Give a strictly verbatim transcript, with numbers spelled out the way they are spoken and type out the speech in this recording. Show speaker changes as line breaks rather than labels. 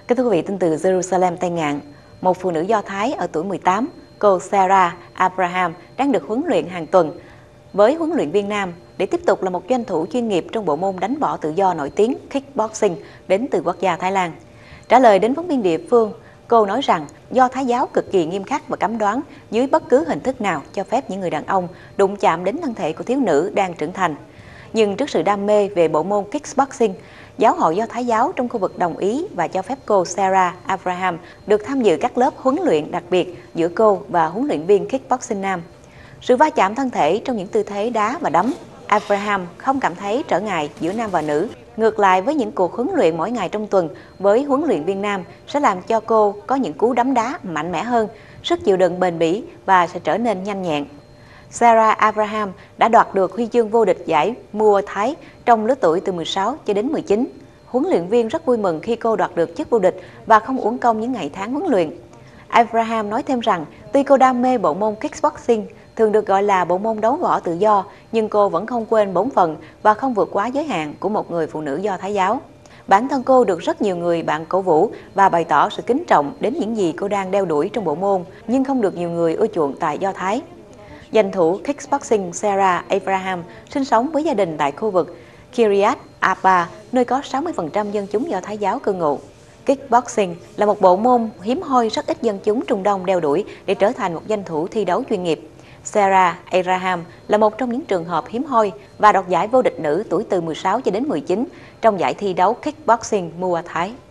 Kính thưa quý vị, tin từ Jerusalem Tây Ngạn, một phụ nữ Do Thái ở tuổi mười tám, cô Sarah Abraham đang được huấn luyện hàng tuần với huấn luyện viên nam để tiếp tục là một doanh thủ chuyên nghiệp trong bộ môn đánh võ tự do nổi tiếng kickboxing đến từ quốc gia Thái Lan. Trả lời đến phóng viên địa phương, cô nói rằng Do Thái giáo cực kỳ nghiêm khắc và cấm đoán dưới bất cứ hình thức nào cho phép những người đàn ông đụng chạm đến thân thể của thiếu nữ đang trưởng thành. Nhưng trước sự đam mê về bộ môn kickboxing, giáo hội Do Thái giáo trong khu vực đồng ý và cho phép cô Sarah Abraham được tham dự các lớp huấn luyện đặc biệt giữa cô và huấn luyện viên kickboxing nam. Sự va chạm thân thể trong những tư thế đá và đấm, Abraham không cảm thấy trở ngại giữa nam và nữ. Ngược lại với những cuộc huấn luyện mỗi ngày trong tuần với huấn luyện viên nam sẽ làm cho cô có những cú đấm đá mạnh mẽ hơn, sức chịu đựng bền bỉ và sẽ trở nên nhanh nhẹn. Sarah Abraham đã đoạt được huy chương vô địch giải Muay Thái trong lứa tuổi từ mười sáu cho đến mười chín. Huấn luyện viên rất vui mừng khi cô đoạt được chức vô địch và không uổng công những ngày tháng huấn luyện. Abraham nói thêm rằng tuy cô đam mê bộ môn kickboxing, thường được gọi là bộ môn đấu võ tự do, nhưng cô vẫn không quên bổn phận và không vượt quá giới hạn của một người phụ nữ Do Thái giáo. Bản thân cô được rất nhiều người bạn cổ vũ và bày tỏ sự kính trọng đến những gì cô đang đeo đuổi trong bộ môn, nhưng không được nhiều người ưa chuộng tại Do Thái. Danh thủ kickboxing Sarah Abraham sinh sống với gia đình tại khu vực Kiryat Arba, nơi có sáu mươi phần trăm dân chúng Do Thái giáo cư ngụ. Kickboxing là một bộ môn hiếm hoi rất ít dân chúng Trung Đông đeo đuổi để trở thành một danh thủ thi đấu chuyên nghiệp. Sarah Abraham là một trong những trường hợp hiếm hoi và đoạt giải vô địch nữ tuổi từ mười sáu cho đến mười chín trong giải thi đấu kickboxing Muay Thái.